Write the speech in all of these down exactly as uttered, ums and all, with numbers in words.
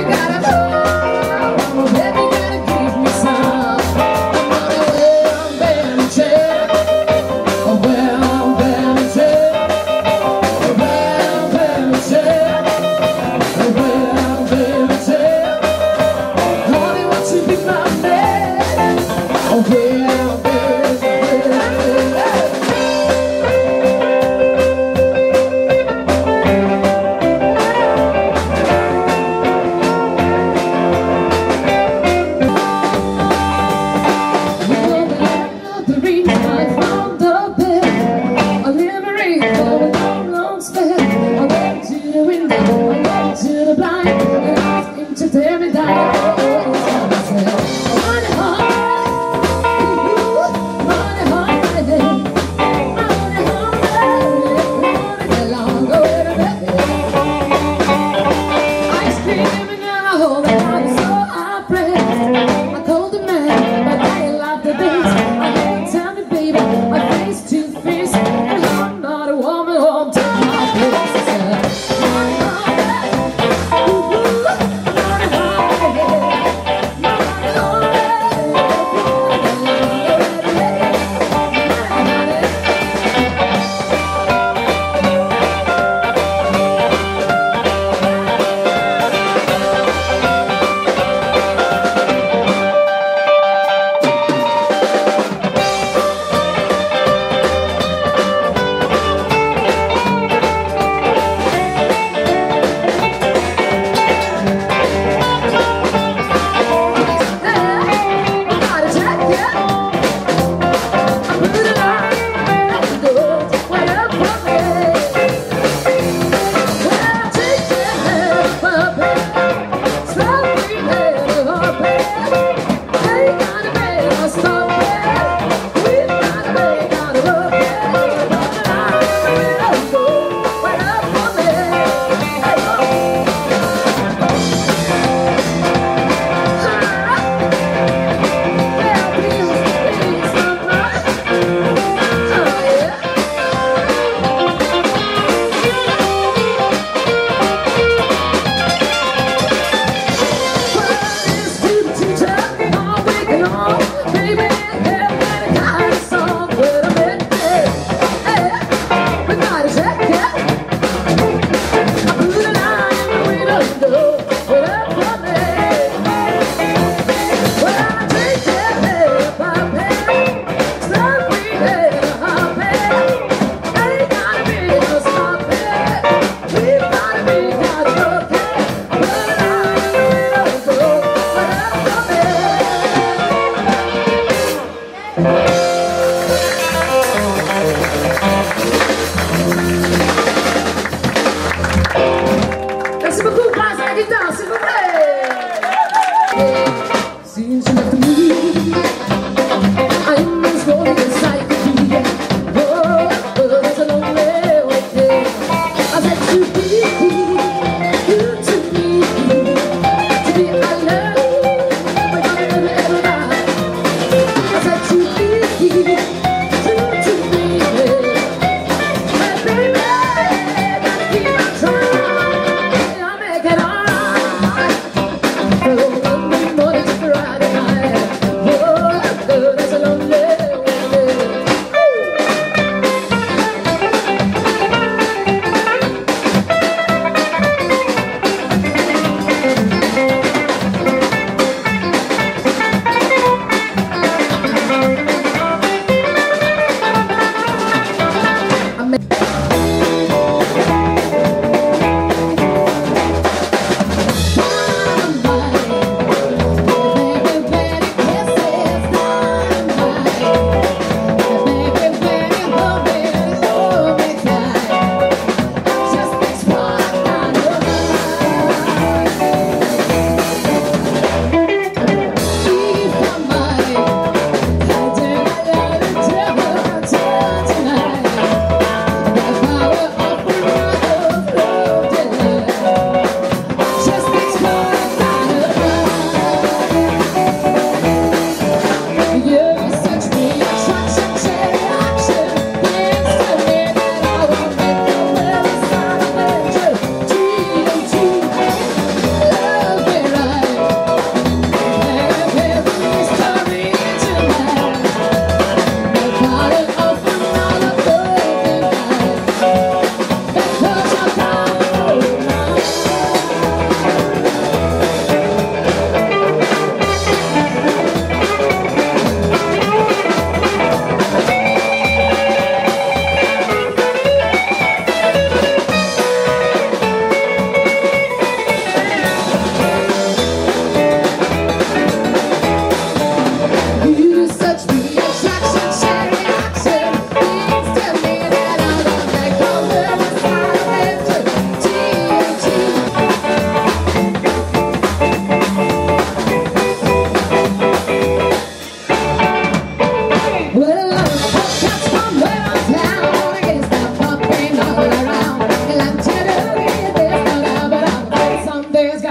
Money,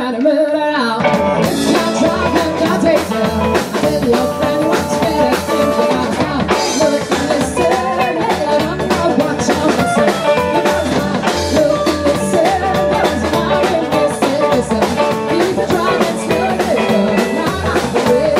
gotta murder out. It's not driving, got taste it. Tell your friend what's better, think about how. Look and listen, hey, I don't know what you're missing. Look and listen, cause now we're missing, listen. Keep trying slowly, but not off the way.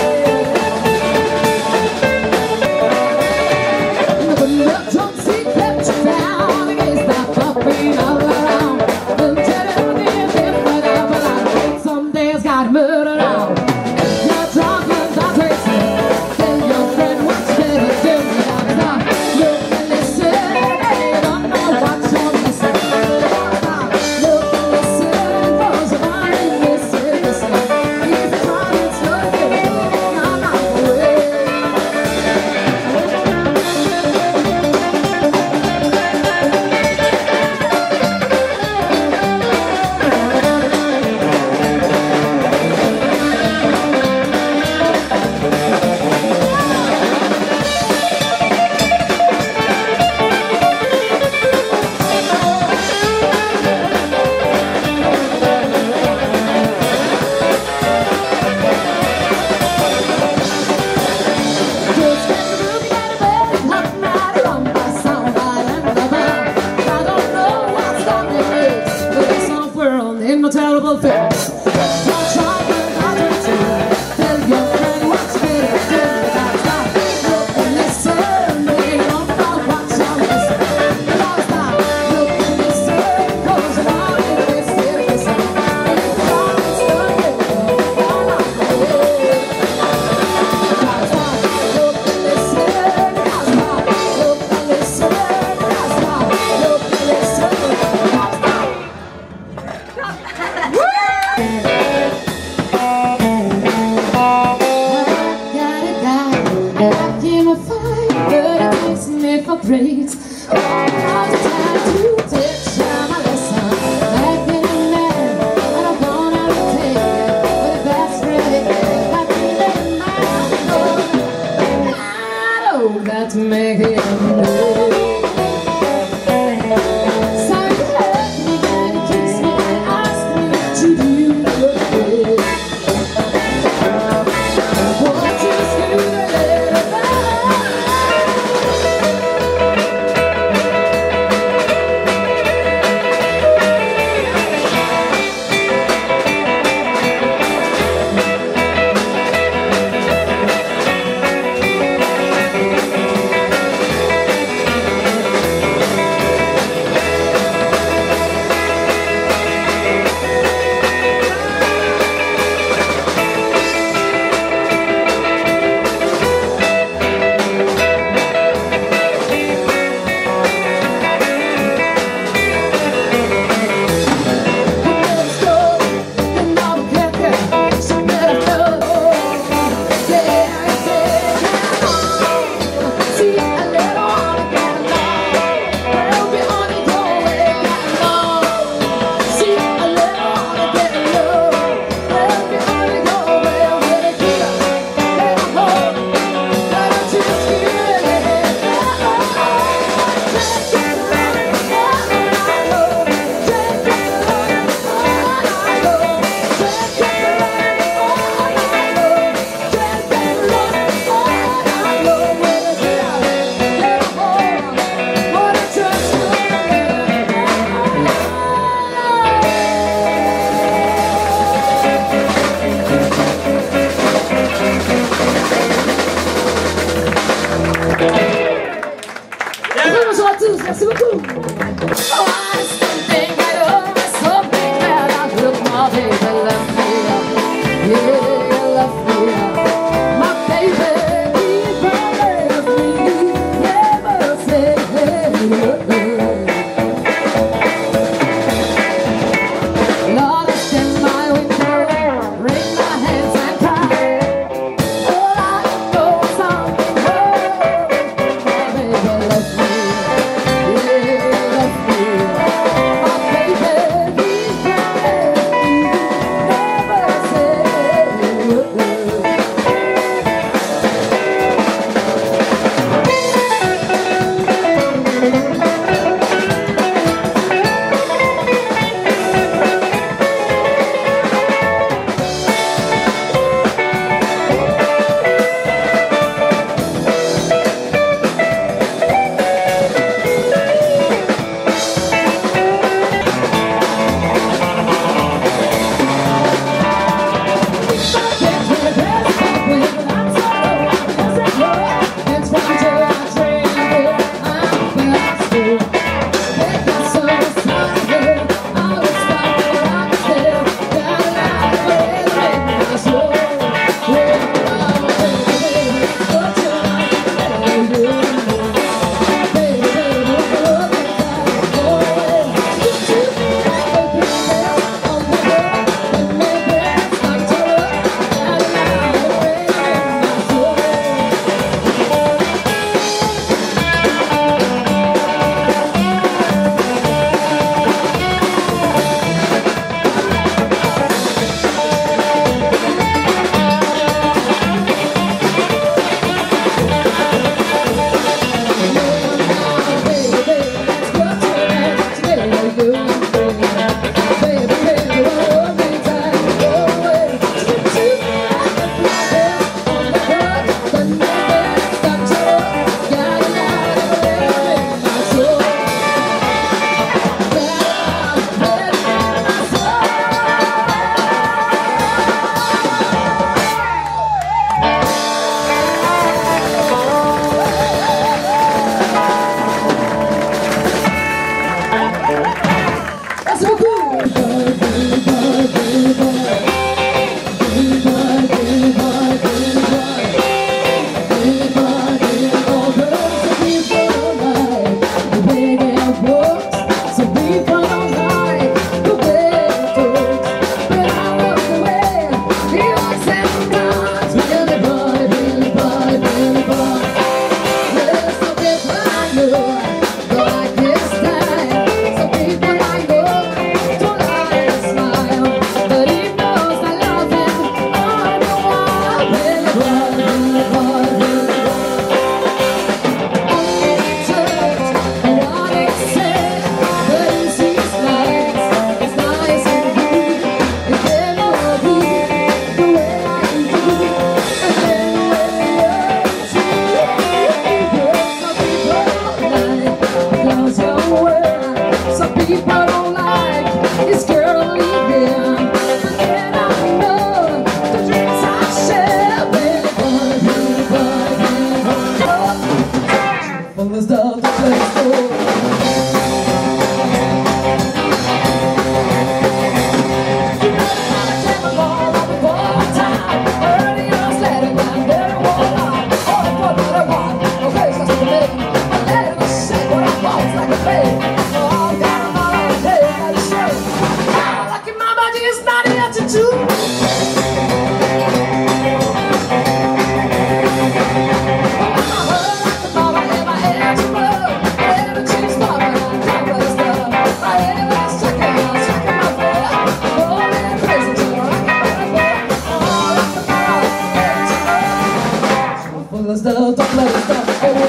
But look, don't see, kept you down against that puppy all around. We'll tell you the different out, but I think some days got murdered out. You're drunk, I'm crazy. Tell your friend what's better, tell me how to stop. Look and listen, hey, you don't know what you're missing. Look and listen, cause you're not missing, listen. Keep trying slowly, but not off the way. Terrible things. Don't try to not to tell your friend what's better. Tell me about stop. Look and listen. They don't know what you're missing. Don't stop. Look and listen. Cause you're not in this listen. Keep trying slowly, but not off the way. Don't stop. Look and listen. Don't stop. Look and listen. Don't stop. Look and listen. Don't stop. For breaks, all the time to teach my lesson. I've been a man, I don't wanna take it, but that's really I've been in my soul. I know that to make it move. So you hurt me, then you kiss me, and ask me to do it. Won't you screw the little bit? Merci beaucoup. Oh, I something right over something that I look my baby left me up. Yeah, left me up. My baby, he left me. Never said Lord, I stand my window, wring my hands and cry. All I know is something wrong. My baby left me. Yeah. is not here to do. Let's go, don't let us stop.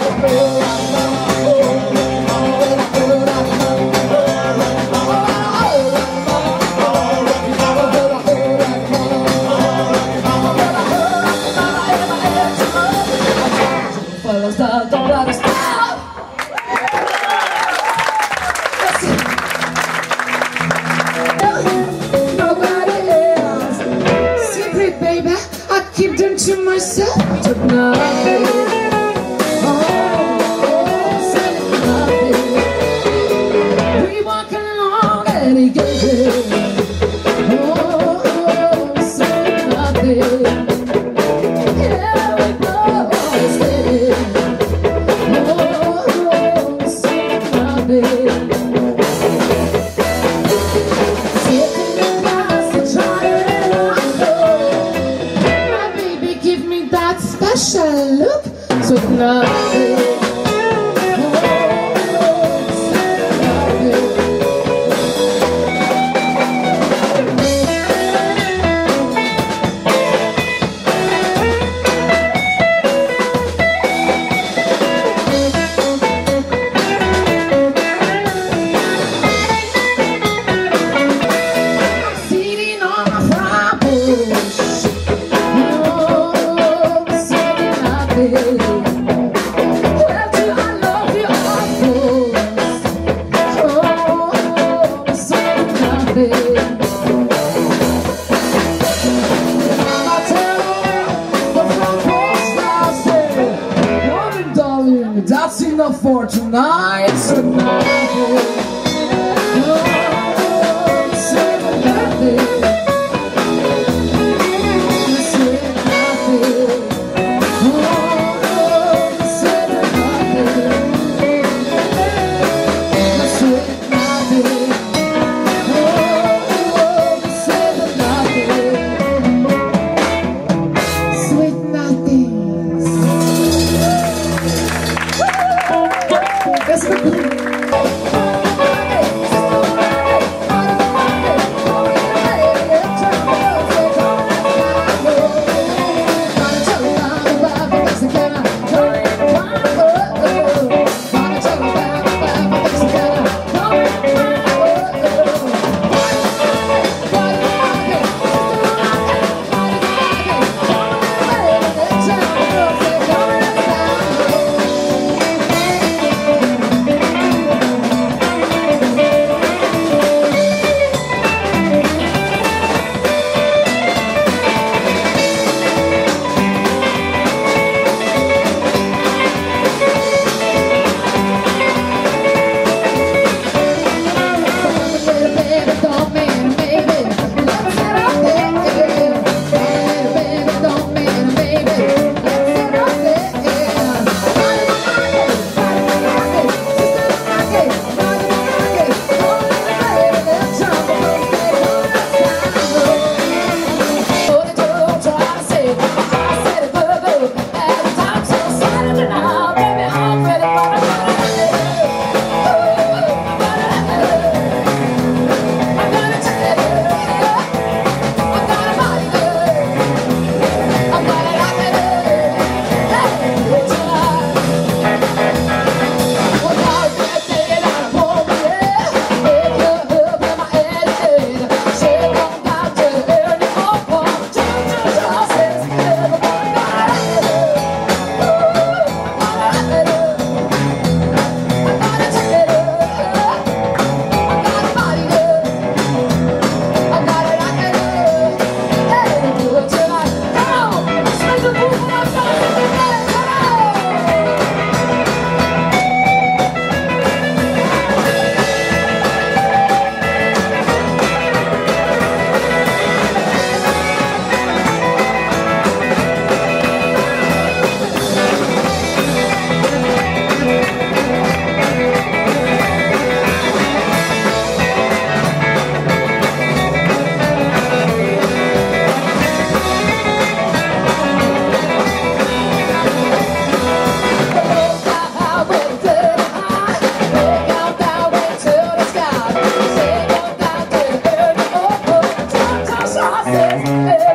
Don't let us stop. Nobody else. Secret, baby, I keep them to myself tonight. Oh, secret, we walking along and it gets it. Oh, secret, here we go, steady. Special look tonight. Sitting on my front porch. Well, do I love you, of course. Oh, say nothing. I tell the front porch now, say, woman, darling, that's enough for tonight. Say nothing. Oh, say nothing. Say nothing. That's horses.